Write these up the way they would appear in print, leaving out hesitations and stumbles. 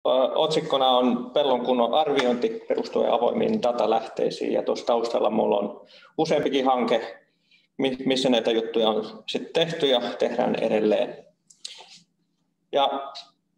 otsikkona on pellon kunnon arviointi perustuen avoimiin datalähteisiin, ja tuossa taustalla minulla on useampikin hanke, missä näitä juttuja on sitten tehty ja tehdään edelleen. Ja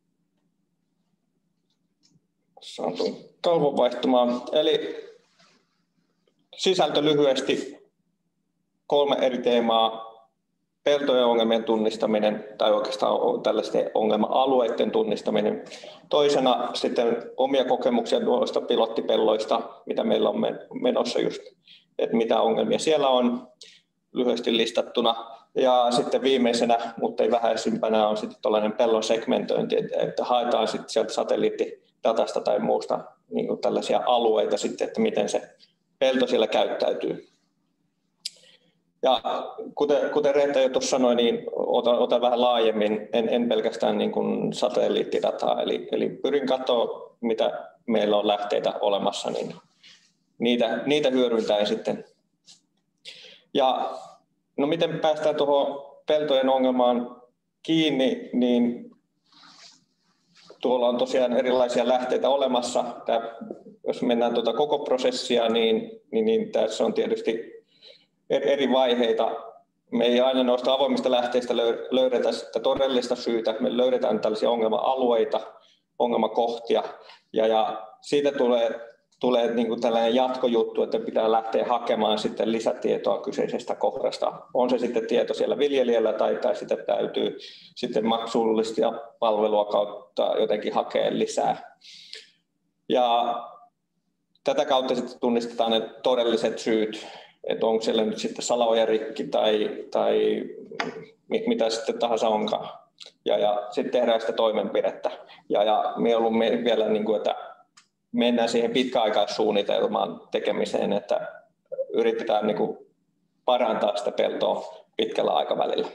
saan tuon kalvon vaihtumaan. Eli sisältö lyhyesti, 3 eri teemaa. Peltojen ongelmien tunnistaminen, tai oikeastaan tällaisten ongelma-alueiden tunnistaminen. Toisena sitten omia kokemuksia tuosta pilottipelloista, mitä meillä on menossa just, että mitä ongelmia siellä on lyhyesti listattuna. Ja sitten viimeisenä, mutta ei vähäisimpänä, on sitten tällainen pellon segmentointi, että haetaan sitten sieltä satelliittidatasta tai muusta niin kuin tällaisia alueita sitten, että miten se pelto siellä käyttäytyy. Ja kuten Reetta jo tuossa sanoi, niin otan vähän laajemmin, en pelkästään niin kuin satelliittidataa, eli pyrin katsoa, mitä meillä on lähteitä olemassa, niin niitä hyödyntäen sitten. Ja no miten päästään tuohon peltojen ongelmaan kiinni, niin tuolla on tosiaan erilaisia lähteitä olemassa. Jos mennään tuota koko prosessia, niin tässä on tietysti eri vaiheita. Me ei aina noista avoimista lähteistä löydetä sitä todellista syytä. Me löydetään tällaisia ongelma-alueita, ongelmakohtia, ja siitä tulee niin kuin tällainen jatkojuttu, että pitää lähteä hakemaan sitten lisätietoa kyseisestä kohdasta. On se sitten tieto siellä viljelijällä tai sitä täytyy sitten maksullista palvelua kautta jotenkin hakea lisää. Ja tätä kautta sitten tunnistetaan ne todelliset syyt, että onko siellä nyt sitten salaojarikki tai mitä sitten tahansa onkaan. Ja sitten tehdään sitä toimenpidettä. Ja mieluummin vielä, niin kuin, että mennään siihen pitkäaikaissuunnitelmaan tekemiseen, että yritetään niin kuin parantaa sitä peltoa pitkällä aikavälillä.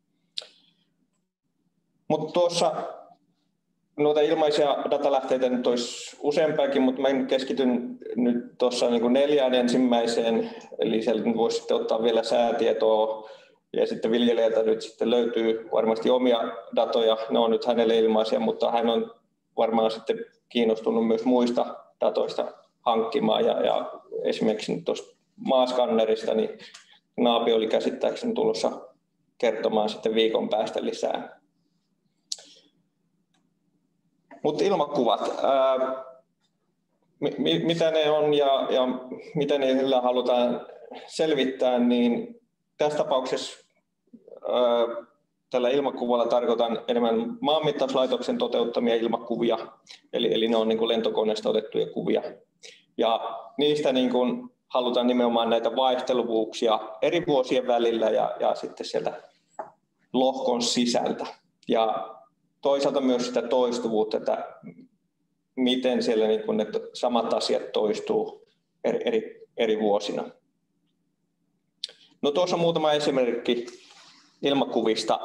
Mutta tuossa noita ilmaisia datalähteitä nyt olisi useampakin, mutta mä keskityn nyt tuossa niin kuin 4 ensimmäiseen, eli sieltä voisi sitten ottaa vielä säätietoa, ja sitten viljelijältä nyt sitten löytyy varmasti omia datoja, ne on nyt hänelle ilmaisia, mutta hän on varmaan sitten kiinnostunut myös muista datoista hankkimaan, ja esimerkiksi nyt tuosta maaskannerista, niin Naapi oli käsittääkseni tulossa kertomaan sitten viikon päästä lisää. Mutta ilmakuvat, mitä ne on ja mitä niillä halutaan selvittää, niin tässä tapauksessa tällä ilmakuvalla tarkoitan enemmän maanmittauslaitoksen toteuttamia ilmakuvia, eli ne on niin kuin lentokoneesta otettuja kuvia. Ja niistä niin kuin halutaan nimenomaan näitä vaihteluvuuksia eri vuosien välillä ja sitten sieltä lohkon sisältä. Ja toisaalta myös sitä toistuvuutta, että miten siellä niin kuin ne samat asiat toistuu eri vuosina. No tuossa on muutama esimerkki ilmakuvista.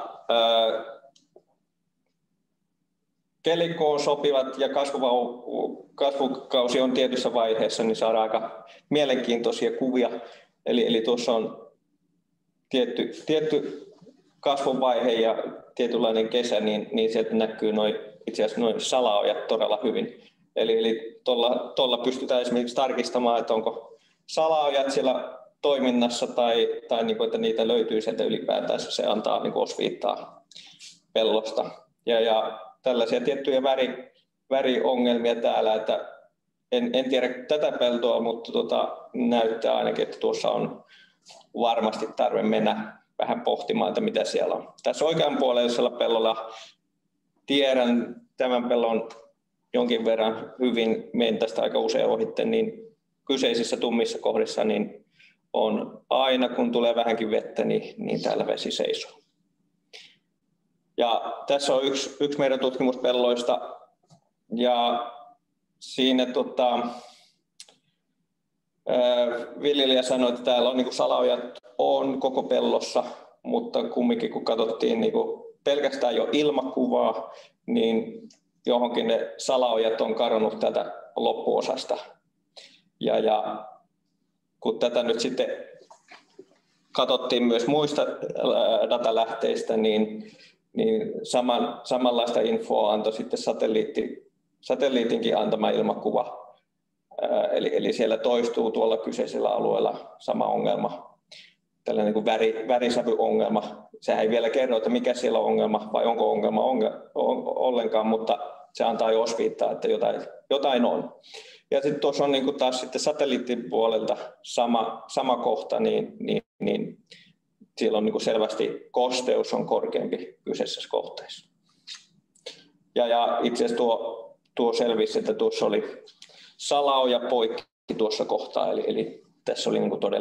Kelikkoon sopivat ja kasvukausi on tietyssä vaiheessa, niin saadaan aika mielenkiintoisia kuvia. Eli tuossa on tietty kasvuvaihe ja tietynlainen kesä, niin sieltä näkyy itse asiassa noin salaojat todella hyvin. Eli tuolla pystytään esimerkiksi tarkistamaan, että onko salaojat siellä toiminnassa tai niin kuin, että niitä löytyy sieltä ylipäätään, se antaa niin kuin osviittaa pellosta. Ja tällaisia tiettyjä väriongelmia täällä, että en tiedä tätä peltoa, mutta näyttää ainakin, että tuossa on varmasti tarve mennä vähän pohtimaan, että mitä siellä on. Tässä oikeanpuoleisella pellolla tiedän tämän pellon jonkin verran hyvin, menen tästä aika usein ohitte, niin kyseisissä tummissa kohdissa niin on aina, kun tulee vähänkin vettä, niin täällä vesi seisoo. Ja tässä on yksi meidän tutkimuspelloista, ja siinä viljelijä sanoi, että täällä on niin kuin salaojat on koko pellossa, mutta kumminkin kun katsottiin niin kuin pelkästään jo ilmakuvaa, niin johonkin ne salaojat on kadonnut tätä loppuosasta. Ja kun tätä nyt sitten katsottiin myös muista datalähteistä, niin samanlaista infoa antoi sitten satelliitti satelliitinkin antama ilmakuva. Eli siellä toistuu tuolla kyseisellä alueella sama ongelma, tällainen niin kuin värisävyongelma. Sehän ei vielä kerro, että mikä siellä on ongelma vai onko ongelma ollenkaan, mutta se antaa jo osviittaa, että jotain on. Ja sitten tuossa on niin kuin taas sitten satelliitin puolelta sama kohta, niin siellä on niin kuin selvästi kosteus on korkeampi kyseisessä kohteessa. Ja itse asiassa tuo selvisi, että tuossa oli salaoja poikki tuossa kohtaa, eli tässä oli niin kuin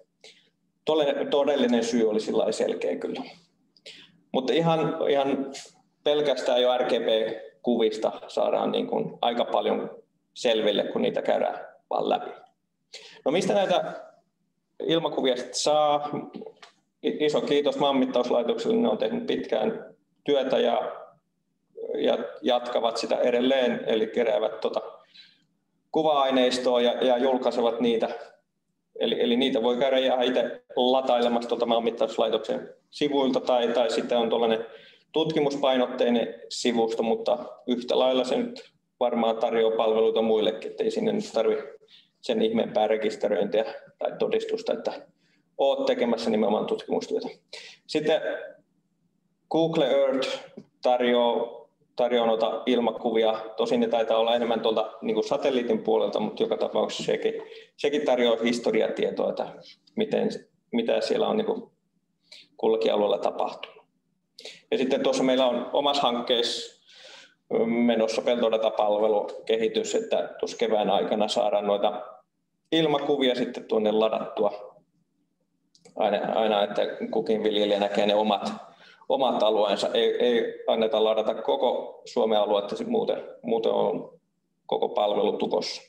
todellinen syy oli sillä selkeä kyllä. Mutta ihan pelkästään jo RGB-kuvista saadaan niin kuin aika paljon selville, kun niitä käydään vaan läpi. No mistä näitä ilmakuvia sitten saa? Iso kiitos Maanmittauslaitokselle, ne on tehnyt pitkään työtä ja jatkavat sitä edelleen, eli keräävät kuva-aineistoa ja julkaisevat niitä. Eli niitä voi käydä ihan itse latailemassa Maanmittauslaitoksen sivuilta tai sitten on tuollainen tutkimuspainotteinen sivusto, mutta yhtä lailla se nyt varmaan tarjoaa palveluita muillekin, ettei sinne nyt tarvitse sen ihmeempää rekisteröintiä tai todistusta, että olet tekemässä nimenomaan tutkimustyötä. Sitten Google Earth tarjoaa noita ilmakuvia. Tosin ne taitaa olla enemmän tuolta niin kuin satelliitin puolelta, mutta joka tapauksessa sekin tarjoaa historiatietoa, että mitä siellä on niin kuin kullakin alueella tapahtunut. Ja sitten tuossa meillä on omassa hankkeessa menossa peltodatapalvelukehitys, että tuossa kevään aikana saadaan noita ilmakuvia sitten tuonne ladattua aina että kukin viljelijä näkee ne omat alueensa. Ei anneta ladata koko Suomen aluetta, muuten on koko palvelu tukossa.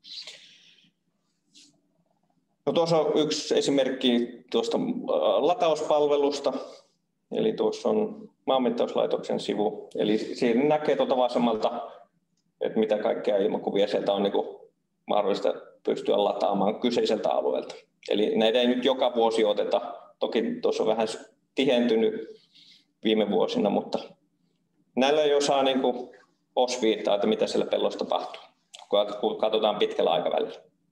No, tuossa on yksi esimerkki tuosta latauspalvelusta. Eli tuossa on Maanmittauslaitoksen sivu. Eli siinä näkee tuolta vasemmalta, että mitä kaikkea ilmakuvia sieltä on niin kuin mahdollista pystyä lataamaan kyseiseltä alueelta. Eli näitä ei nyt joka vuosi oteta. Toki tuossa on vähän tihentynyt viime vuosina, mutta näillä jo saa niin kuin osviittaa, että mitä siellä pellossa tapahtuu, kun katsotaan pitkällä aikavälillä.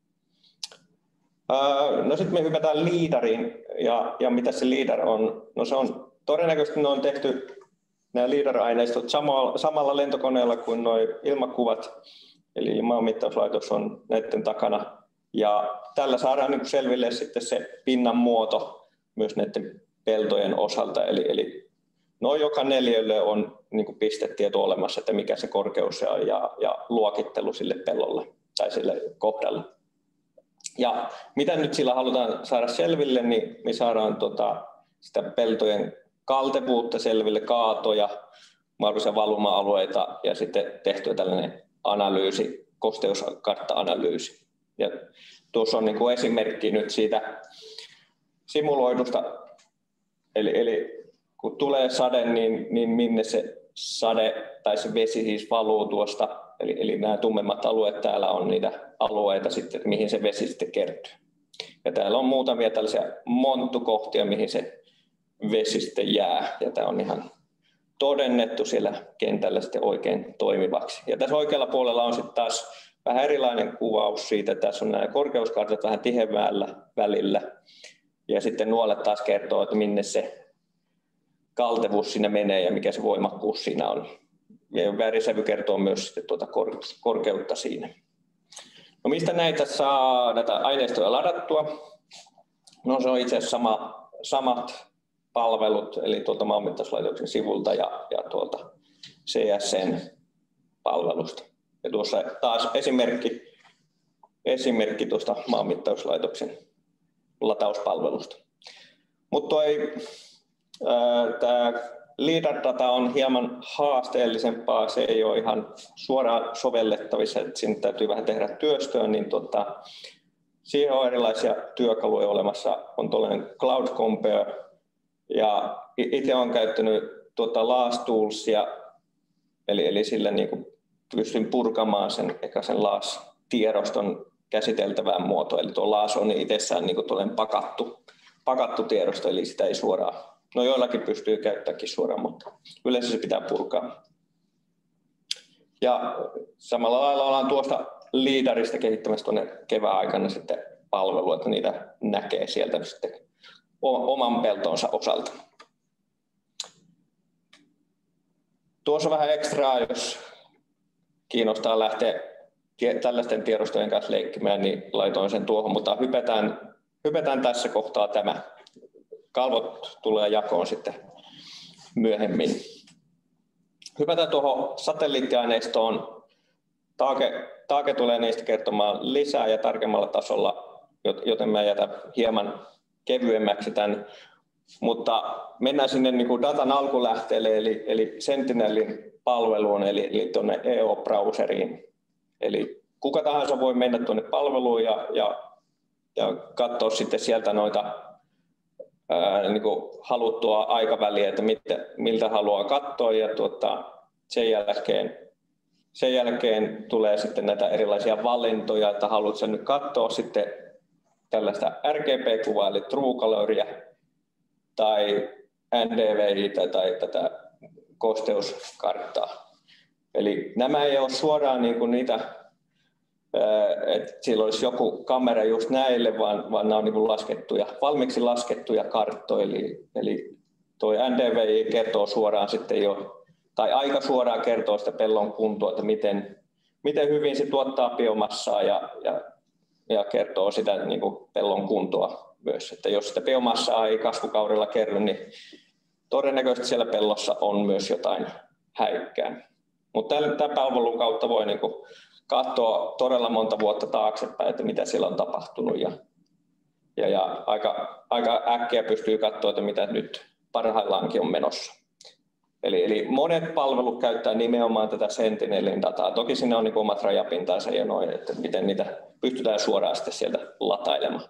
No sitten me hypätään LIDARiin, ja mitä se LIDAR on? No se on todennäköisesti ne on tehty nämä LIDAR-aineistot samalla lentokoneella kuin nuo ilmakuvat, eli Maanmittauslaitos on näiden takana, ja tällä saadaan niin kuin selville sitten se pinnan muoto myös näiden peltojen osalta, eli noin joka neliölle on niin kuin pistetieto olemassa, että mikä se korkeus on ja luokittelu sille pellolle tai sille kohdalle. Ja mitä nyt sillä halutaan saada selville, niin me saadaan sitä peltojen kaltevuutta selville, kaatoja, mahdollisia valuma-alueita ja sitten tehtyä tällainen analyysi, kosteuskartta-analyysi. Ja tuossa on niin kuin esimerkki nyt siitä simuloidusta, eli kun tulee sade, niin minne se sade tai se vesi siis valuu tuosta. Eli nämä tummemmat alueet täällä on niitä alueita sitten, mihin se vesi sitten kertyy. Ja täällä on muutamia tällaisia monttukohtia, mihin se vesi sitten jää. Ja tämä on ihan todennettu siellä kentällä sitten oikein toimivaksi. Ja tässä oikealla puolella on sitten taas vähän erilainen kuvaus siitä, että tässä on nämä korkeuskartat vähän tihevällä välillä. Ja sitten nuolet taas kertoo, että minne se kaltevuus siinä menee ja mikä se voimakkuus siinä on. Ja värisävy kertoo myös sitten korkeutta siinä. No mistä näitä aineistoja ladattua? No se on itse asiassa samat palvelut, eli tuolta Maanmittauslaitoksen sivulta ja tuolta CSN palvelusta. Ja tuossa taas esimerkki tuosta Maanmittauslaitoksen latauspalvelusta. Mutta tämä LIDAR-data on hieman haasteellisempaa, se ei ole ihan suoraan sovellettavissa, että sinne täytyy vähän tehdä työstöä, niin siihen on erilaisia työkaluja olemassa, on tuollainen Cloud Compare, ja itse olen käyttänyt LAS-toolsia, eli sillä niin kuin pystyn purkamaan sen LAS-tiedoston käsiteltävään muotoon, eli tuo LAS on itsessään niin kuin pakattu tiedosto, eli sitä ei suoraan. No joillakin pystyy käyttämäänkin suoraan, mutta yleensä se pitää purkaa. Ja samalla lailla ollaan tuosta liidarista kehittämässä tuonne kevään aikana sitten palvelua, että niitä näkee sieltä sitten oman peltonsa osalta. Tuossa vähän ekstraa, jos kiinnostaa lähteä tällaisten tiedostojen kanssa leikkimään, niin laitoin sen tuohon, mutta hypätään tässä kohtaa tämä. Kalvot tulee jakoon sitten myöhemmin. Hypätään tuohon satelliittiaineistoon. Taake tulee niistä kertomaan lisää ja tarkemmalla tasolla, joten mä jätän hieman kevyemmäksi tämän. Mutta mennään sinne niin kuin datan alkulähteelle, eli Sentinelin palveluun, eli tuonne EO-browseriin. Eli kuka tahansa voi mennä tuonne palveluun ja katsoa sitten sieltä noita niin kuin haluttua aikaväliä, että miltä haluaa katsoa, ja sen jälkeen tulee sitten näitä erilaisia valintoja, että haluatko nyt katsoa sitten tällaista RGB-kuvaa, eli True Coloria, tai NDVI:tä tai tätä kosteuskarttaa. Eli nämä ei ole suoraan niin kuin niitä, että sillä olisi joku kamera just näille, vaan nämä on niin kuin valmiiksi laskettuja karttoja. Eli tuo NDVI kertoo suoraan sitten jo, tai aika suoraan kertoo sitä pellon kuntoa, että miten hyvin se tuottaa biomassaa ja kertoo sitä niin kuin pellon kuntoa myös. Että jos sitä biomassaa ei kasvukaudella kerry, niin todennäköisesti siellä pellossa on myös jotain häikkää. Mutta tämän palvelun kautta voi niin kuin katsoa todella monta vuotta taaksepäin, että mitä siellä on tapahtunut. Ja aika äkkiä pystyy katsoa, että mitä nyt parhaillaankin on menossa. Eli monet palvelut käyttää nimenomaan tätä Sentinelin dataa. Toki siinä on niin omat rajapintansa ja noin, että miten niitä pystytään suoraan sitten sieltä latailemaan.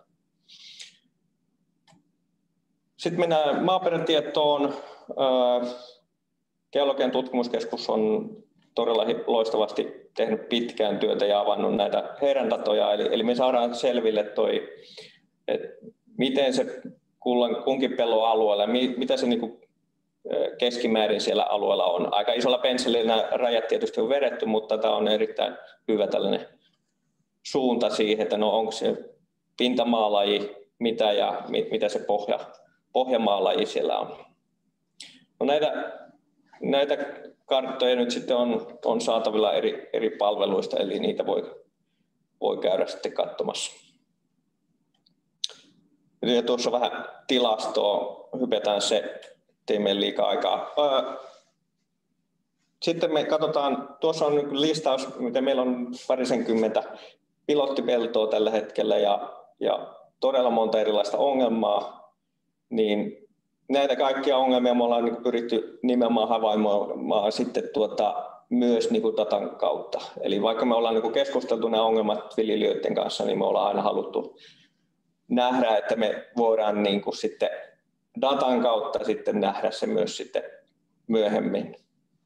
Sitten mennään maaperätietoon. Geologian tutkimuskeskus on todella loistavasti tehnyt pitkään työtä ja avannut näitä heidän datoja. Eli me saadaan selville että miten se kunkin pellon alueella, mitä se niin keskimäärin siellä alueella on. Aika isolla pensselillä nämä rajat tietysti on vedetty, mutta tämä on erittäin hyvä tällainen suunta siihen, että no onko se pintamaalaji, mitä ja mitä se pohjamaalaji siellä on. No näitä karttoja nyt sitten on saatavilla eri palveluista, eli niitä voi käydä sitten katsomassa. Ja tuossa vähän tilastoa, hypätään se, ettei mene liikaa aikaa. Sitten me katsotaan, tuossa on listaus, miten meillä on parisenkymmentä pilottipeltoa tällä hetkellä ja todella monta erilaista ongelmaa, niin näitä kaikkia ongelmia me ollaan pyritty nimenomaan havainnoimaan sitten myös datan kautta. Eli vaikka me ollaan keskusteltu nämä ongelmat viljelijöiden kanssa, niin me ollaan aina haluttu nähdä, että me voidaan sitten datan kautta sitten nähdä se myös sitten myöhemmin.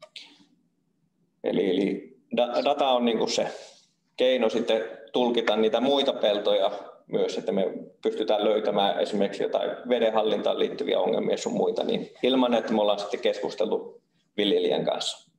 Eli data on se keino sitten tulkita niitä muita peltoja myös, että me pystytään löytämään esimerkiksi jotain vedenhallintaan liittyviä ongelmia sun muita, niin ilman, että me ollaan sitten keskustellut viljelijän kanssa.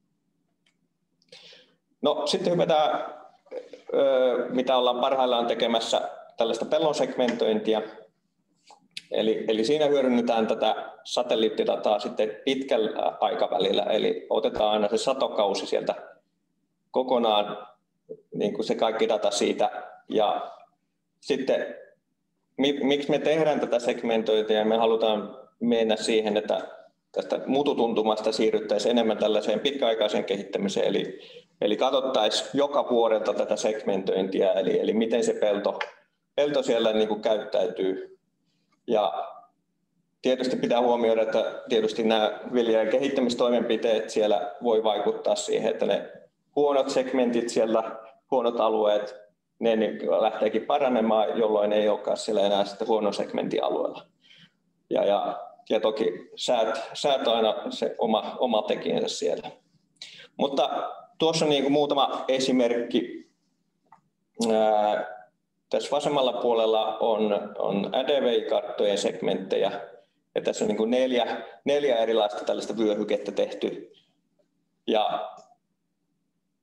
No sitten hypätään, mitä ollaan parhaillaan tekemässä, tällaista pellon segmentointia. Eli siinä hyödynnetään tätä satelliittidataa sitten pitkällä aikavälillä, eli otetaan aina se satokausi sieltä kokonaan, niin kuin se kaikki data siitä. Ja sitten miksi me tehdään tätä segmentointia ja me halutaan mennä siihen, että tästä mututuntumasta siirryttäisiin enemmän tällaiseen pitkäaikaiseen kehittämiseen, eli katsottaisiin joka vuodelta tätä segmentointia, eli miten se pelto siellä niin kuin käyttäytyy. Ja tietysti pitää huomioida, että tietysti nämä viljelijän kehittämistoimenpiteet siellä voi vaikuttaa siihen, että ne huonot segmentit siellä, huonot alueet, ne lähteekin paranemaan, jolloin ei olekaan siellä enää sitten huonon segmentin alueella. Ja toki säät on aina se oma tekijänsä siellä. Mutta tuossa niin kuin muutama esimerkki. Tässä vasemmalla puolella on NDVI-karttojen segmenttejä, ja tässä on niin kuin neljä erilaista tällaista vyöhykettä tehty. Ja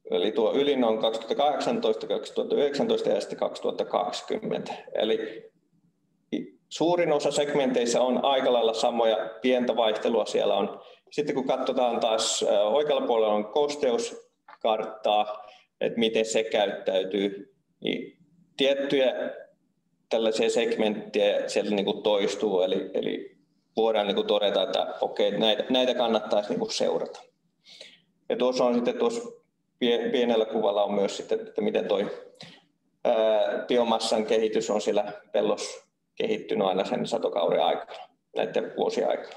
Eli tuo ylin on 2018, 2019 ja sitten 2020. Eli suurin osa segmenteissä on aika lailla samoja, pientä vaihtelua siellä on. Sitten kun katsotaan taas oikealla puolella on kosteuskarttaa, että miten se käyttäytyy, niin tiettyjä tällaisia segmenttejä siellä niin kuin toistuu, eli voidaan niin kuin todeta, että okei, näitä kannattaisi niin kuin seurata. Ja tuossa on sitten pienellä kuvalla on myös sitten, että miten tuo biomassan kehitys on siellä pellossa kehittynyt aina sen satokauden aikana, näiden vuosien aikana.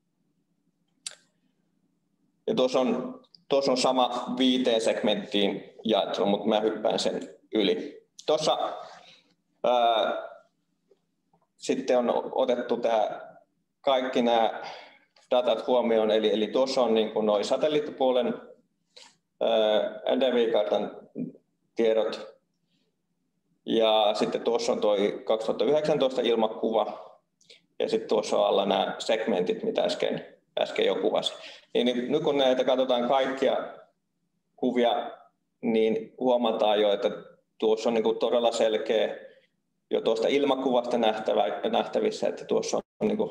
Ja tuossa on sama 5 segmenttiin jaettu, mutta mä hyppään sen yli. Tuossa sitten on otettu kaikki nämä datat huomioon, eli tuossa on niin kuin noi satelliittipuolen NDVI-kartan tiedot, ja sitten tuossa on toi 2019 ilmakuva, ja sitten tuossa on alla nämä segmentit, mitä äsken jo kuvasin. Niin nyt kun näitä katsotaan kaikkia kuvia, niin huomataan jo, että tuossa on niin kuin todella selkeä jo tuosta ilmakuvasta nähtävissä, että tuossa on niin kuin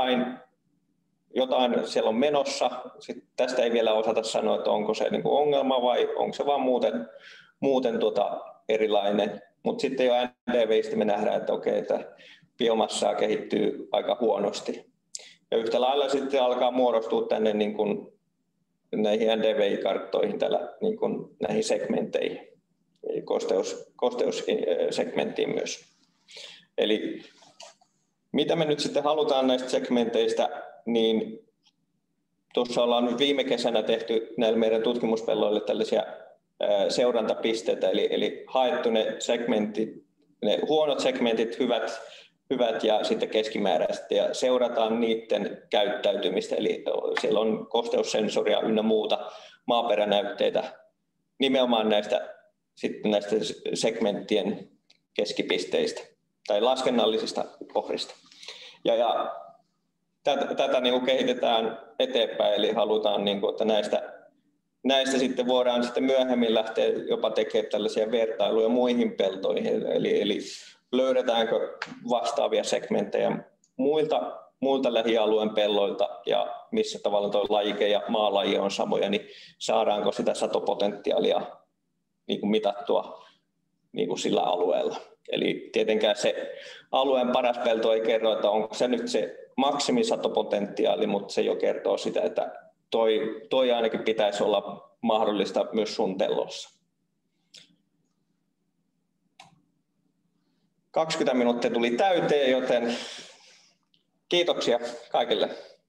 jotain siellä on menossa. Sitten tästä ei vielä osata sanoa, että onko se niin kuin ongelma vai onko se vaan muuten erilainen. Mutta sitten jo NDVistä me nähdään, että okei, että biomassaa kehittyy aika huonosti. Ja yhtä lailla sitten alkaa muodostua tänne niin kuin näihin NDVI-karttoihin niin kuin näihin segmentteihin, eli kosteussegmenttiin myös. Eli mitä me nyt sitten halutaan näistä segmenteistä, niin tuossa ollaan nyt viime kesänä tehty näille meidän tutkimuspelloille tällaisia seurantapisteitä, eli haettu ne segmentit, ne huonot segmentit, hyvät ja sitten keskimääräiset, ja seurataan niiden käyttäytymistä, eli siellä on kosteussensoria ynnä muuta maaperänäytteitä nimenomaan näistä segmenttien keskipisteistä tai laskennallisista kohdista. Ja tätä niin kuin kehitetään eteenpäin, eli halutaan, niin kuin, että näistä sitten voidaan sitten myöhemmin lähteä jopa tekemään tällaisia vertailuja muihin peltoihin, eli löydetäänkö vastaavia segmenttejä muilta lähialueen pelloilta, ja missä tavalla tuo lajike ja maalaji on samoja, niin saadaanko sitä satopotentiaalia niin kuin mitattua niin kuin sillä alueella. Eli tietenkään se alueen paras pelto ei kerro, että onko se nyt se maksimisatopotentiaali, mutta se jo kertoo sitä, että toi ainakin pitäisi olla mahdollista myös sun pellossa. 20 minuuttia tuli täyteen, joten kiitoksia kaikille.